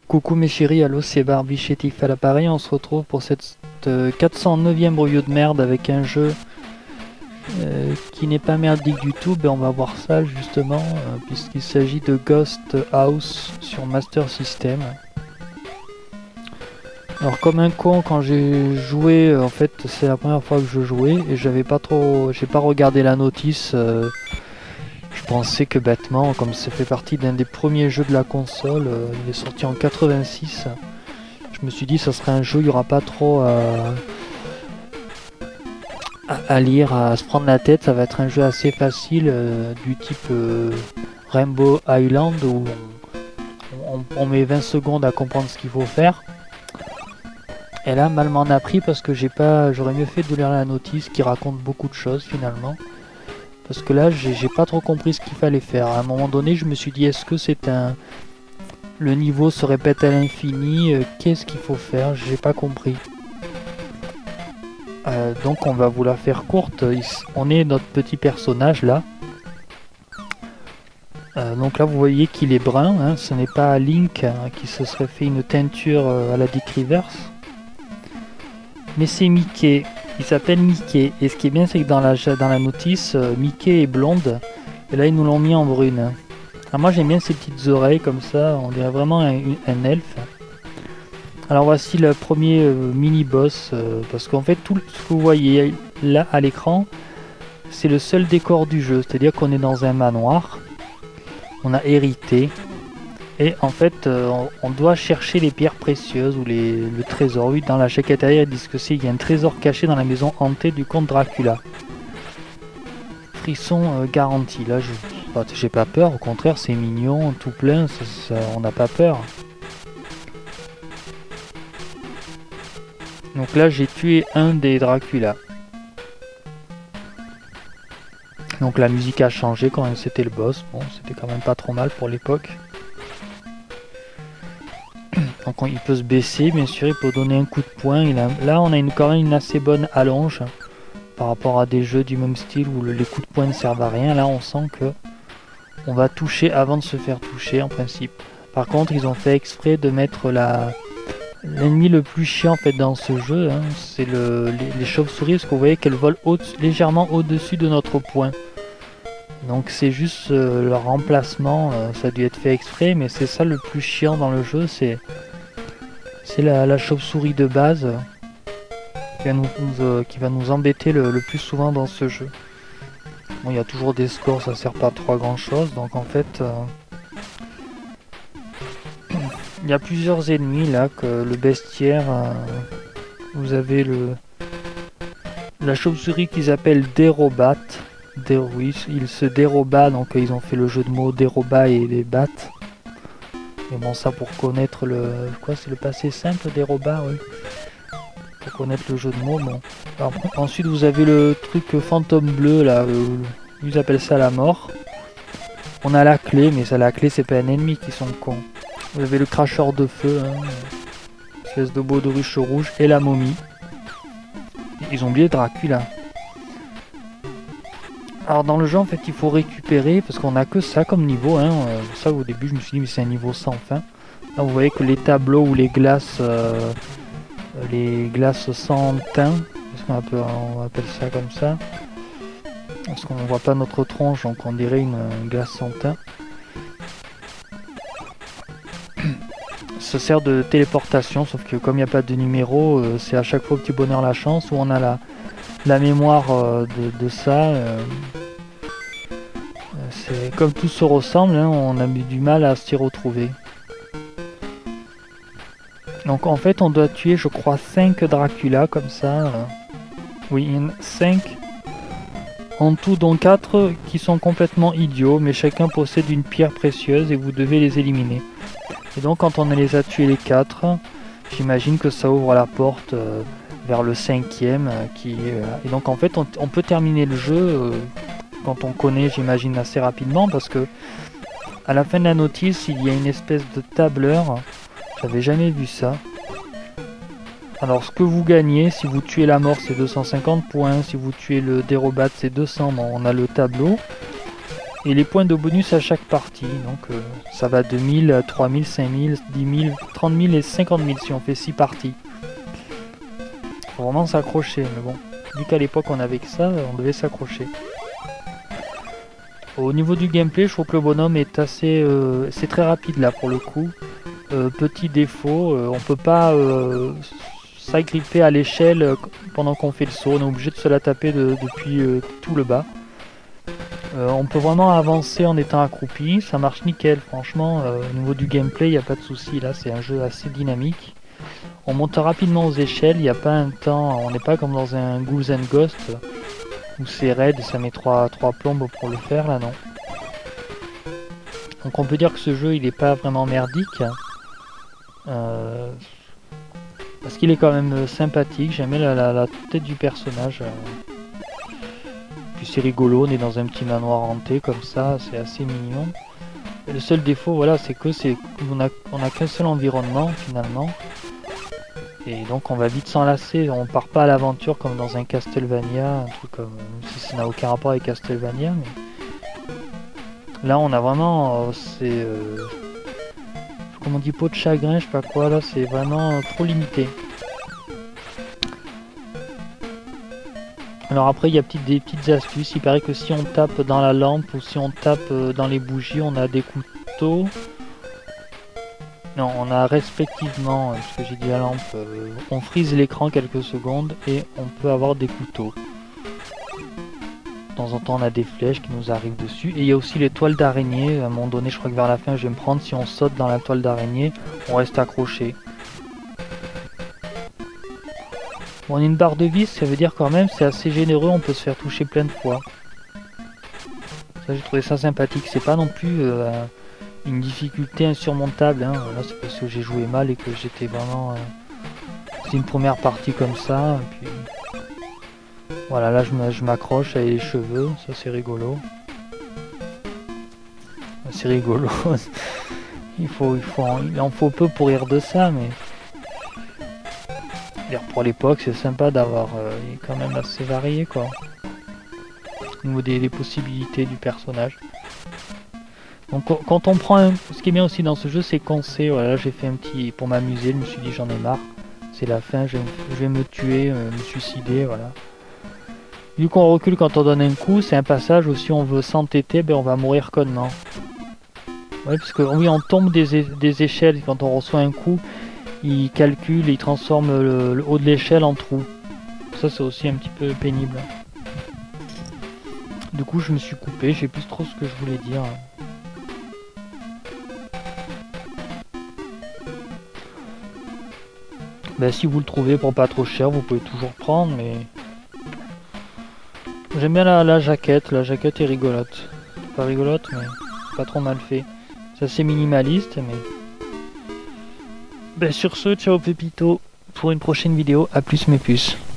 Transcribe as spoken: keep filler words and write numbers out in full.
Coucou mes chéris, allô c'est Barbichetif à l'appareil, on se retrouve pour cette euh, quatre cent neuvième brouillot de merde avec un jeu euh, qui n'est pas merdique du tout, ben on va voir ça justement, euh, puisqu'il s'agit de Ghost House sur Master System. Alors comme un con, quand j'ai joué, euh, en fait c'est la première fois que je jouais et j'avais pas trop, j'ai pas regardé la notice. euh, Je pensais que bêtement, comme ça fait partie d'un des premiers jeux de la console, euh, il est sorti en quatre-vingt-six, je me suis dit ça serait un jeu, il n'y aura pas trop à, à, à lire, à se prendre la tête, ça va être un jeu assez facile, euh, du type euh, Rainbow Island, où on, on, on met vingt secondes à comprendre ce qu'il faut faire. Et là, mal m'en a pris parce que j'ai pas, j'aurais mieux fait de lire la notice qui raconte beaucoup de choses finalement. Parce que là, j'ai pas trop compris ce qu'il fallait faire. À un moment donné, je me suis dit, est-ce que c'est un... Le niveau se répète à l'infini, euh, qu'est-ce qu'il faut faire? J'ai pas compris. Euh, donc on va vous la faire courte. On est notre petit personnage là. Euh, donc là, vous voyez qu'il est brun. Hein. Ce n'est pas Link hein, qui se serait fait une teinture euh, à la Dick Rivers. Mais c'est Mickey. Il s'appelle Mickey, et ce qui est bien c'est que dans la, dans la notice, euh, Mickey est blonde, et là ils nous l'ont mis en brune. Alors moi j'aime bien ces petites oreilles comme ça, on dirait vraiment un, un elfe. Alors voici le premier euh, mini-boss, euh, parce qu'en fait tout ce que vous voyez là à l'écran, c'est le seul décor du jeu, c'est-à-dire qu'on est dans un manoir, on a hérité, et en fait euh, on, on doit chercher les pierres précieuses ou les, le trésor. Oui, dans la jaquette arrière ils disent que c'est il y a un trésor caché dans la maison hantée du comte Dracula. Frisson euh, garanti. Là je bah, j'ai pas peur, au contraire c'est mignon, tout plein, ça, ça, on n'a pas peur. Donc là j'ai tué un des Dracula. Donc la musique a changé quand même, c'était le boss. Bon, c'était quand même pas trop mal pour l'époque. Donc il peut se baisser, bien sûr, il peut donner un coup de poing. Il a... Là on a une, quand même une assez bonne allonge par rapport à des jeux du même style où le, les coups de poing ne servent à rien. Là on sent que on va toucher avant de se faire toucher en principe. Par contre ils ont fait exprès de mettre la l'ennemi le plus chiant en fait dans ce jeu, hein, c'est le, les, les chauves-souris, parce que vous voyez qu'elles volent au légèrement au-dessus de notre poing. Donc c'est juste euh, leur remplacement, euh, ça a dû être fait exprès, mais c'est ça le plus chiant dans le jeu, c'est c'est la, la chauve-souris de base euh, qui, va nous, nous, euh, qui va nous embêter le, le plus souvent dans ce jeu. Bon, il y a toujours des scores, ça sert pas à trop grand chose, donc en fait euh, il y a plusieurs ennemis là, que le bestiaire, euh, vous avez le la chauve-souris qu'ils appellent Dérobat. Des, oui, il se déroba, donc ils ont fait le jeu de mots déroba et les battes. Mais bon, ça pour connaître le... Quoi, c'est le passé simple, déroba, oui. Pour connaître le jeu de mots, bon. Alors, ensuite, vous avez le truc fantôme bleu, là. Euh, ils appellent ça la mort. On a la clé, mais ça, la clé, c'est pas un ennemi qui sont cons. Vous avez le cracheur de feu, hein. Espèce de baudruche rouge, et la momie. Ils ont oublié Dracula. Alors dans le jeu en fait il faut récupérer, parce qu'on a que ça comme niveau, hein. euh, ça au début je me suis dit mais c'est un niveau sans fin. Là vous voyez que les tableaux ou les glaces, euh, les glaces sans teint, est-ce qu'on appelle, on appelle ça comme ça, parce qu'on ne voit pas notre tronche donc on dirait une, une glace sans teint. Ça sert de téléportation, sauf que comme il n'y a pas de numéro, euh, c'est à chaque fois petit bonheur la chance, où on a la la mémoire euh, de, de ça. Euh, c'est comme tout se ressemble, hein, on a eu du mal à s'y retrouver. Donc en fait on doit tuer je crois cinq Dracula comme ça. Euh, oui, cinq en tout, dont quatre qui sont complètement idiots, mais chacun possède une pierre précieuse et vous devez les éliminer. Et donc quand on les a tués les quatre, j'imagine que ça ouvre la porte euh, vers le cinquième euh, qui euh, et donc en fait on, on peut terminer le jeu euh, quand on connaît, j'imagine, assez rapidement, parce que à la fin de la notice il y a une espèce de tableur, j'avais jamais vu ça. Alors ce que vous gagnez, si vous tuez la mort c'est deux cent cinquante points, si vous tuez le dérobat c'est deux cents, bon, on a le tableau. Et les points de bonus à chaque partie, donc euh, ça va de mille à trois mille, cinq mille, dix mille, trente mille et cinquante mille si on fait six parties. Faut vraiment s'accrocher, mais bon, vu qu'à l'époque on avait que ça, on devait s'accrocher. Au niveau du gameplay, je trouve que le bonhomme est assez... Euh, c'est très rapide là pour le coup. Euh, petit défaut, euh, on peut pas euh, s'agripper à l'échelle euh, pendant qu'on fait le saut, on est obligé de se la taper de, depuis euh, tout le bas. Euh, on peut vraiment avancer en étant accroupi, ça marche nickel, franchement, euh, au niveau du gameplay, il n'y a pas de souci, là c'est un jeu assez dynamique. On monte rapidement aux échelles, il n'y a pas un temps, on n'est pas comme dans un Ghouls and Ghosts, où c'est raide et ça met trois plombes pour le faire, là non. Donc on peut dire que ce jeu il n'est pas vraiment merdique, euh, parce qu'il est quand même sympathique, j'aime bien la, la, la tête du personnage. Euh. Puis c'est rigolo, on est dans un petit manoir hanté comme ça, c'est assez mignon. Et le seul défaut, voilà, c'est que c'est on a, on a qu'un seul environnement finalement. Et donc on va vite s'enlacer, on part pas à l'aventure comme dans un Castlevania, un truc comme, même si ça n'a aucun rapport avec Castlevania. Mais... là on a vraiment, euh, c'est, euh, comme on dit, peau de chagrin, je sais pas quoi, là c'est vraiment euh, trop limité. Alors après il y a petite, des petites astuces, il paraît que si on tape dans la lampe ou si on tape euh, dans les bougies, on a des couteaux. Non, on a respectivement, parce que j'ai dit la lampe, euh, on frise l'écran quelques secondes et on peut avoir des couteaux. De temps en temps on a des flèches qui nous arrivent dessus. Et il y a aussi les toiles d'araignée, à un moment donné je crois que vers la fin je vais me prendre, si on saute dans la toile d'araignée, on reste accroché. Bon, on a une barre de vis, ça veut dire quand même c'est assez généreux, on peut se faire toucher plein de fois. Ça j'ai trouvé ça sympathique, c'est pas non plus... Euh, une difficulté insurmontable, hein. Là c'est parce que j'ai joué mal et que j'étais vraiment... Euh... c'est une première partie comme ça, et puis... voilà, là je m'accroche avec les cheveux, ça c'est rigolo. C'est rigolo. il, faut, il, faut en... il en faut peu pour rire de ça, mais... d'ailleurs pour l'époque c'est sympa d'avoir... Euh... il est quand même assez varié quoi. Au niveau des, des possibilités du personnage. Donc quand on prend un... ce qui est bien aussi dans ce jeu c'est qu'on sait, voilà, j'ai fait un petit... pour m'amuser, je me suis dit j'en ai marre, c'est la fin, je vais, me... je vais me tuer, euh, me suicider, voilà. Vu qu'on recule quand on donne un coup, c'est un passage où si on veut s'entêter, ben on va mourir connement. Ouais, parce que oui, on tombe des, é... des échelles, quand on reçoit un coup, il calcule et il transforme le, le haut de l'échelle en trou. Ça c'est aussi un petit peu pénible. Du coup je me suis coupé, je sais plus trop ce que je voulais dire. Ben, si vous le trouvez pour pas trop cher, vous pouvez toujours prendre, mais... j'aime bien la, la jaquette, la jaquette est rigolote. Pas rigolote, mais pas trop mal fait. C'est assez minimaliste, mais... ben, sur ce, ciao Pépito, pour une prochaine vidéo, à plus mes puces.